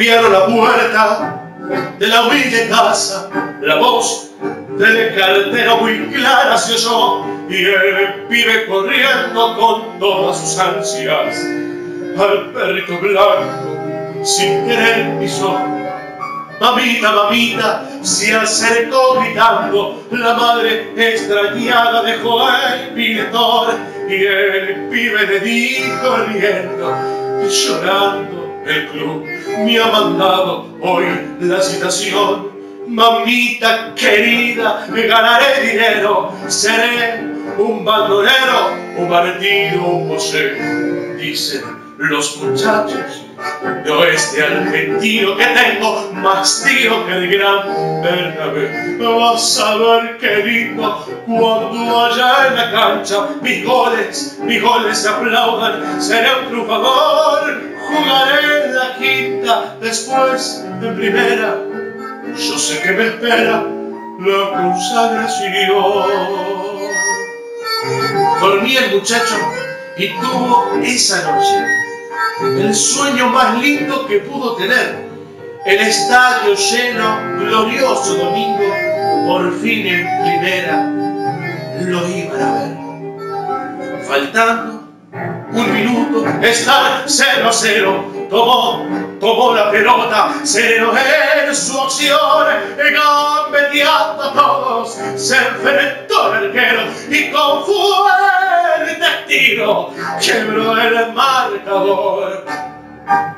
golpearon la puerta de la humilde casa. La voz del cartero muy clara se oyó y el pibe corriendo con todas sus ansias al perrito blanco sin querer pisó. Mamita, mamita, se acercó gritando. La madre extrañada dejó el piletón y el pibe le dijo riendo y llorando: el club me ha mandado hoy la citación. Mamita querida, me ganaré dinero, seré un bandolero, un martillo, un José. Dicen los muchachos de oeste argentino que tengo más tiro que el gran Bernabé. Vas a ver qué lindo cuando allá en la cancha mis goles se aplaudan. Seré un triunfador, jugaré en la quinta, después en primera. Yo sé que me espera la consagración. Dormía el muchacho y tuvo esa noche el sueño más lindo que pudo tener. El estadio lleno, glorioso domingo, por fin en primera lo iban a ver. Faltando un minuto, estar 0-0, tomó la pelota, sereno en su acción, gambeteando a todos, se enfrentó al arquero y con fuerte tiro quebró el marcador.